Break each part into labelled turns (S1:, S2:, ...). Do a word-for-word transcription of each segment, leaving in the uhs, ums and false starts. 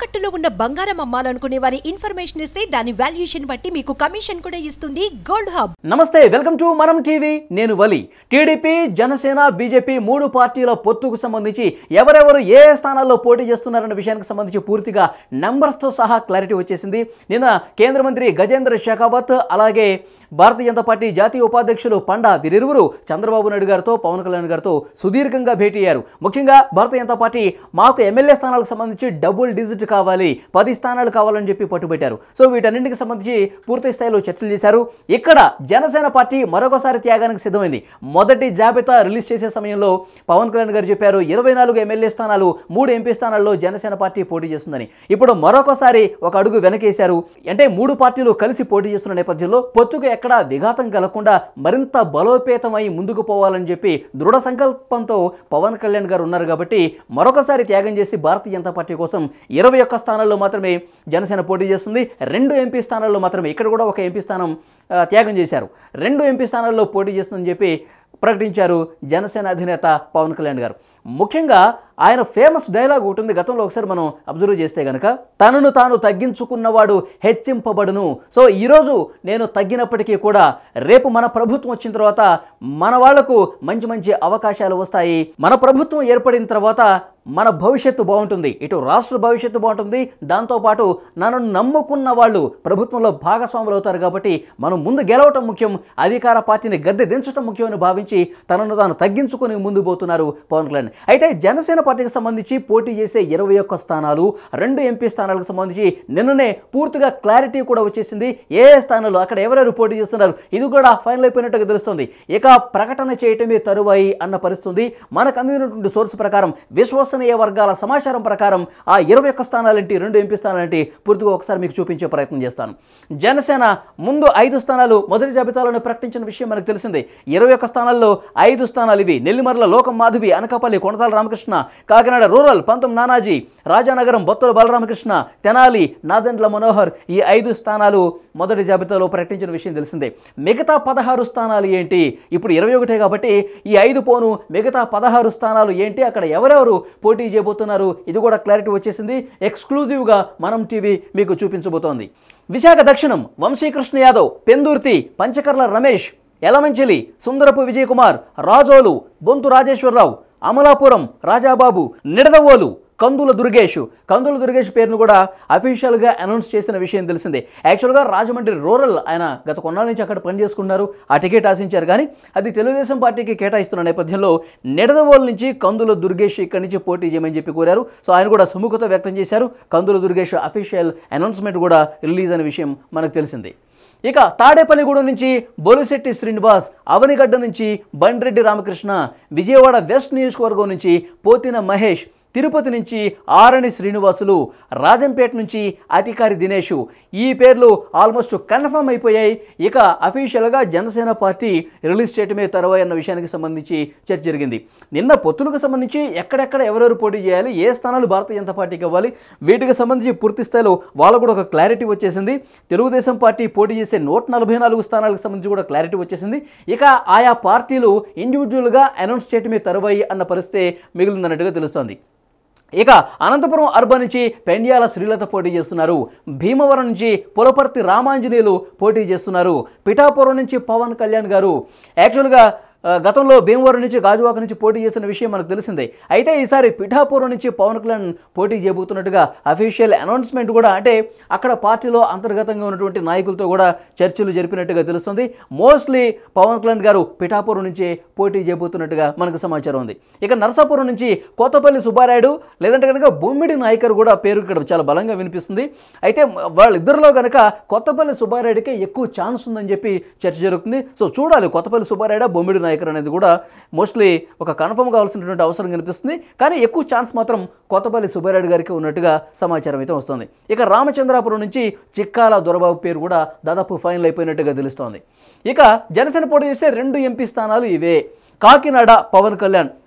S1: తాకట్టులో ఉన్న బంగారం అమ్మాలనుకునే వారి ఇన్ఫర్మేషన్ ఇస్తే దాని వాల్యుయేషన్ బట్టి మీకు కమిషన్ కూడా ఇస్తుంది గోల్డ్ హబ్.
S2: నమస్తే, వెల్కమ్ టు మనం టీవీ. నేను వలి. టీడీపీ, జనసేన, బీజేపీ మూడు పార్టీల పొత్తుకు సంబంధించి ఎవరెవరు ఏ స్థానాల్లో పోటీ చేస్తున్నారన్న విషయానికి సంబంధించి పూర్తిగా నంబర్స్తో సహా క్లారిటీ వచ్చేసింది. నిన్న కేంద్ర మంత్రి గజేంద్ర షెకావత్, అలాగే భారతీయ జనతా పార్టీ జాతీయ ఉపాధ్యక్షులు పండా వీరిరువురు చంద్రబాబు నాయుడు గారితో, పవన్ కళ్యాణ్ గారితో సుదీర్ఘంగా భేటీ అయ్యారు. ముఖ్యంగా భారతీయ జనతా పార్టీ మాకు ఎమ్మెల్యే స్థానాలకు సంబంధించి డబుల్ డిజిట్ కావాలి, పది స్థానాలు కావాలని చెప్పి పట్టుబట్టారు. సో వీటన్నింటికి సంబంధించి పూర్తి స్థాయిలో చర్చలు చేశారు. ఇక్కడ జనసేన పార్టీ మరొకసారి త్యాగానికి సిద్ధమైంది. మొదటి జాబితా రిలీజ్ చేసే సమయంలో పవన్ కళ్యాణ్ గారు చెప్పారు ఇరవై నాలుగు ఎమ్మెల్యే స్థానాలు, మూడు ఎంపీ స్థానాల్లో జనసేన పార్టీ పోటీ చేస్తుందని. ఇప్పుడు మరొకసారి ఒక అడుగు వెనకేశారు. అంటే మూడు పార్టీలు కలిసి పోటీ చేస్తున్న నేపథ్యంలో పొత్తుకు ఎక్కడా విఘాతం కలగకుండా మరింత బలోపేతమై ముందుకు పోవాలని చెప్పి దృఢ సంకల్పంతో పవన్ కళ్యాణ్ గారు ఉన్నారు. కాబట్టి మరొకసారి త్యాగం చేసి భారతీయ జనతా పార్టీ కోసం ఇరవై ఒక్క స్థానాల్లో మాత్రమే జనసేన పోటీ చేస్తుంది. రెండు ఎంపీ స్థానాల్లో మాత్రమే, ఇక్కడ కూడా ఒక ఎంపీ స్థానం త్యాగం చేశారు. రెండు ఎంపీ స్థానాల్లో పోటీ చేస్తుందని చెప్పి ప్రకటించారు జనసేన అధినేత పవన్ కళ్యాణ్ గారు. ముఖ్యంగా ఆయన ఫేమస్ డైలాగ్ ఉంటుంది, గతంలో ఒకసారి మనం అబ్జర్వ్ చేస్తే కనుక, తనను తాను తగ్గించుకున్నవాడు హెచ్చింపబడును. సో ఈరోజు నేను తగ్గినప్పటికీ కూడా రేపు మన ప్రభుత్వం వచ్చిన తర్వాత మన వాళ్లకు మంచి మంచి అవకాశాలు వస్తాయి. మన ప్రభుత్వం ఏర్పడిన తర్వాత మన భవిష్యత్తు బాగుంటుంది, ఇటు రాష్ట్ర భవిష్యత్తు బాగుంటుంది, దాంతోపాటు నన్ను నమ్ముకున్న వాళ్ళు ప్రభుత్వంలో భాగస్వాములు అవుతారు. కాబట్టి మనం ముందు గెలవటం ముఖ్యం, అధికార పార్టీని గద్దె దించడం ముఖ్యమని భావించి తనను తాను తగ్గించుకుని ముందు పోతున్నారు పవన్ కళ్యాణ్. అయితే జనసేన పార్టీకి సంబంధించి పోటీ చేసే ఇరవై ఒక్క స్థానాలు, రెండు ఎంపీ స్థానాలకు సంబంధించి నిన్ననే పూర్తిగా క్లారిటీ కూడా వచ్చేసింది. ఏ స్థానాలు, అక్కడ ఎవరెవరు పోటీ చేస్తున్నారు, ఇది కూడా ఫైనల్ అయిపోయినట్టుగా తెలుస్తుంది. ఇక ప్రకటన చేయటమే తరువాయి అన్న పరిస్థితి. మనకు అందినటువంటి సోర్స్ ప్రకారం, విశ్వసనీయ వర్గాల సమాచారం ప్రకారం ఆ ఇరవై ఒక్క స్థానాలేంటి, రెండు ఎంపీ స్థానాలేంటి పూర్తిగా ఒకసారి మీకు చూపించే ప్రయత్నం చేస్తాను. జనసేన ముందు ఐదు స్థానాలు మొదటి జాబితాలోనే ప్రకటించిన విషయం మనకు తెలిసిందే. ఇరవై ఒక్క స్థానాల్లో ఐదు స్థానాలు ఇవి: నెల్లిమర్ల లోకం మాధవి, అనకాపల్లి కొనతాల రామకృష్ణ, కాకినాడ రూరల్ పంతం నానాజీ, రాజానగరం బొత్తల బాలరామకృష్ణ, తెనాలి నాదెండ్ల మనోహర్. ఈ ఐదు స్థానాలు మొదటి జాబితాలో ప్రకటించిన విషయం తెలిసిందే. మిగతా పదహారు స్థానాలు ఏంటి? ఇప్పుడు ఇరవై ఒకటే కాబట్టి ఈ ఐదు పోను మిగతా పదహారు స్థానాలు ఏంటి, అక్కడ ఎవరెవరు పోటీ చేయబోతున్నారు, ఇది కూడా క్లారిటీ వచ్చేసింది. ఎక్స్క్లూజివ్గా మనం టీవీ మీకు చూపించబోతోంది. విశాఖ దక్షిణం వంశీకృష్ణ యాదవ్, పెందుర్తి పంచకర్ల రమేష్, యలమంచిలి సుందరపు విజయ్ కుమార్, రాజోలు బొంతు రాజేశ్వరరావు, అమలాపురం రాజాబాబు, నిడదవోలు కందుల దుర్గేష్. కందుల దుర్గేష్ పేరును కూడా అఫీషియల్గా అనౌన్స్ చేసిన విషయం తెలిసిందే. యాక్చువల్గా రాజమండ్రి రూరల్ ఆయన గత కొన్నాళ్ళ నుంచి అక్కడ పనిచేసుకున్నారు, ఆ టికెట్ ఆశించారు. కానీ అది తెలుగుదేశం పార్టీకి కేటాయిస్తున్న నేపథ్యంలో నిడదవోలు నుంచి కందుల దుర్గేష్ ఇక్కడి నుంచి పోటీ చేయమని చెప్పి కోరారు. సో ఆయన కూడా సుముఖత వ్యక్తం చేశారు. కందుల దుర్గేష్ అఫీషియల్ అనౌన్స్మెంట్ కూడా రిలీజ్ అయిన విషయం మనకు తెలిసింది. ఇక తాడేపల్లిగూడెం నుంచి బొలిశెట్టి శ్రీనివాస్, అవనిగడ్డ నుంచి బండ్రెడ్డి రామకృష్ణ, విజయవాడ వెస్ట్ నియోజకవర్గం నుంచి పోతిన మహేష్, తిరుపతి నుంచి ఆరణి శ్రీనివాసులు, రాజంపేట నుంచి అధికారి దినేష్. ఈ పేర్లు ఆల్మోస్ట్ కన్ఫర్మ్ అయిపోయాయి. ఇక అఫీషియల్గా జనసేన పార్టీ రిలీజ్ చేయటమే తరువాయి అన్న విషయానికి సంబంధించి చర్చ జరిగింది. నిన్న పొత్తులకు సంబంధించి ఎక్కడెక్కడ ఎవరెవరు పోటీ చేయాలి, ఏ స్థానాలు భారతీయ జనతా పార్టీకి ఇవ్వాలి, వీటికి సంబంధించి పూర్తి స్థాయిలో వాళ్ళకు కూడా ఒక క్లారిటీ వచ్చేసింది. తెలుగుదేశం పార్టీ పోటీ చేసే నూట నలభై నాలుగు స్థానాలకు సంబంధించి కూడా క్లారిటీ వచ్చేసింది. ఇక ఆయా పార్టీలు ఇండివిజువల్గా అనౌన్స్ చేయటమే తరువాయి అన్న పరిస్థితి మిగిలిందన్నట్టుగా తెలుస్తోంది. ఇక అనంతపురం అర్బన్ నుంచి పెండ్యాల శ్రీలత పోటీ చేస్తున్నారు. భీమవరం నుంచి పులపర్తి రామాంజనేయులు పోటీ చేస్తున్నారు. పిఠాపురం నుంచి పవన్ కళ్యాణ్ గారు. యాక్చువల్గా గతంలో భీమవరం నుంచి గాజువాక నుంచి పోటీ చేసిన విషయం మనకు తెలిసిందే. అయితే ఈసారి పిఠాపురం నుంచి పవన్ కళ్యాణ్ పోటీ చేయబోతున్నట్టుగా అఫీషియల్ అనౌన్స్మెంట్ కూడా, అంటే అక్కడ పార్టీలో అంతర్గతంగా ఉన్నటువంటి నాయకులతో కూడా చర్చలు జరిపినట్టుగా తెలుస్తుంది. మోస్ట్లీ పవన్ కళ్యాణ్ గారు పిఠాపురం నుంచి పోటీ చేయబోతున్నట్టుగా మనకు సమాచారం ఉంది. ఇక నరసాపురం నుంచి కొత్తపల్లి సుబ్బారాయుడు, లేదంటే కనుక బొమ్మిడి నాయకర్ కూడా పేరు ఇక్కడ చాలా బలంగా వినిపిస్తుంది. అయితే వాళ్ళిద్దరిలో కనుక కొత్తపల్లి సుబ్బారాయుడికే ఎక్కువ ఛాన్స్ ఉందని చెప్పి చర్చ జరుగుతుంది. సో చూడాలి కొత్తపల్లి సుబ్బారాయుడు బొమ్మిడి నాయకర్ అనేది కూడా మోస్ట్లీ ఒక కన్ఫర్మ్ కావాల్సినటువంటి అవసరం కనిపిస్తుంది. కానీ ఎక్కువ ఛాన్స్ మాత్రం కొత్తపల్లి సుబ్బారెడ్డి గారికి ఉన్నట్టుగా సమాచారం అయితే వస్తుంది. ఇక రామచంద్రాపురం నుంచి చిక్కాల దొరబాబు పేరు కూడా దాదాపు ఫైనల్ అయిపోయినట్టుగా తెలుస్తోంది. ఇక జనసేన పోటీ చేసే రెండు ఎంపీ స్థానాలు ఇవే. కాకినాడ పవన్ కళ్యాణ్,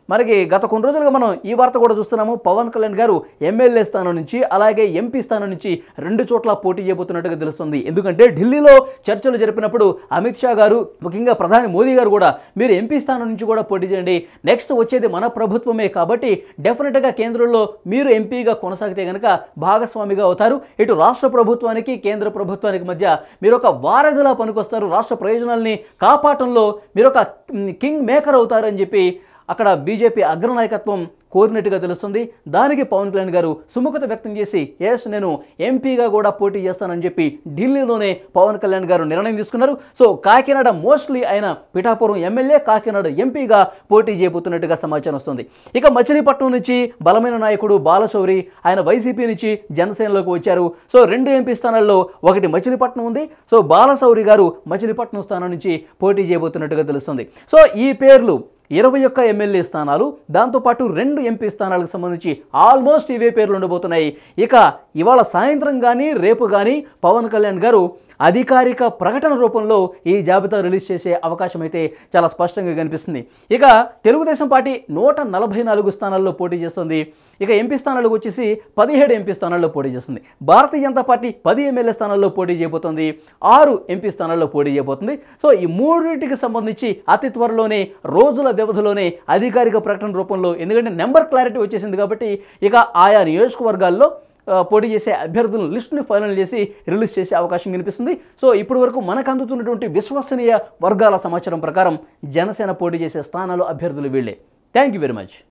S2: మనకి గత కొన్ని రోజులుగా మనం ఈ వార్త కూడా చూస్తున్నాము. పవన్ కళ్యాణ్ గారు ఎమ్మెల్యే స్థానం నుంచి అలాగే ఎంపీ స్థానం నుంచి రెండు చోట్ల పోటీ చేయబోతున్నట్టుగా తెలుస్తుంది. ఎందుకంటే ఢిల్లీలో చర్చలు జరిపినప్పుడు అమిత్ షా గారు, ముఖ్యంగా ప్రధాని మోదీ గారు కూడా మీరు ఎంపీ స్థానం నుంచి కూడా పోటీ చేయండి, నెక్స్ట్ వచ్చేది మన ప్రభుత్వమే కాబట్టి డెఫినెట్గా కేంద్రంలో మీరు ఎంపీగా కొనసాగితే కనుక భాగస్వామిగా అవుతారు, ఇటు రాష్ట్ర ప్రభుత్వానికి కేంద్ర ప్రభుత్వానికి మధ్య మీరు ఒక వారధిలా పనికొస్తారు, రాష్ట్ర ప్రయోజనాల్ని కాపాడటంలో మీరు ఒక కింగ్ మేకర్ అవుతారు అని చెప్పి అక్కడ బీజేపీ అగ్రనాయకత్వం కోరినట్టుగా తెలుస్తుంది. దానికి పవన్ కళ్యాణ్ గారు సుముఖత వ్యక్తం చేసి ఎస్ నేను ఎంపీగా కూడా పోటీ చేస్తానని చెప్పి ఢిల్లీలోనే పవన్ కళ్యాణ్ గారు నిర్ణయం తీసుకున్నారు. సో కాకినాడ మోస్ట్లీ ఆయన పిఠాపురం ఎమ్మెల్యే, కాకినాడ ఎంపీగా పోటీ చేయబోతున్నట్టుగా సమాచారం వస్తుంది. ఇక మచిలీపట్నం నుంచి బలమైన నాయకుడు బాలశౌరి ఆయన వైసీపీ నుంచి జనసేనలోకి వచ్చారు. సో రెండు ఎంపీ స్థానాల్లో ఒకటి మచిలీపట్నం ఉంది. సో బాలశౌరి గారు మచిలీపట్నం స్థానం నుంచి పోటీ చేయబోతున్నట్టుగా తెలుస్తుంది. సో ఈ పేర్లు ఇరవై ఒక్క ఎమ్మెల్యే స్థానాలు, దాంతోపాటు రెండు ఎంపీ స్థానాలకు సంబంధించి ఆల్మోస్ట్ ఇవే పేర్లు ఉండబోతున్నాయి. ఇక ఇవాళ సాయంత్రం కానీ రేపు కానీ పవన్ కళ్యాణ్ గారు అధికారిక ప్రకటన రూపంలో ఈ జాబితా రిలీజ్ చేసే అవకాశం అయితే చాలా స్పష్టంగా కనిపిస్తుంది. ఇక తెలుగుదేశం పార్టీ నూట నలభై నాలుగు స్థానాల్లో పోటీ చేస్తుంది. ఇక ఎంపీ స్థానాలకు వచ్చేసి పదిహేడు ఎంపీ స్థానాల్లో పోటీ చేస్తుంది. భారతీయ జనతా పార్టీ పది ఎమ్మెల్యే స్థానాల్లో పోటీ చేయబోతుంది, ఆరు ఎంపీ స్థానాల్లో పోటీ చేయబోతుంది. సో ఈ మూడింటికి సంబంధించి అతి త్వరలోనే రోజుల వ్యవధిలోనే అధికారిక ప్రకటన రూపంలో, ఎందుకంటే నెంబర్ క్లారిటీ వచ్చేసింది కాబట్టి ఇక ఆయా నియోజకవర్గాల్లో పోటీ చేసే అభ్యర్థుల లిస్టుని ఫైనల్ చేసి రిలీజ్ చేసే అవకాశం కనిపిస్తుంది. సో ఇప్పటి వరకు మనకు అందుతున్నటువంటి విశ్వసనీయ వర్గాల సమాచారం ప్రకారం జనసేన పోటీ చేసే స్థానాలు అభ్యర్థులు వీళ్ళే. Thank you very much.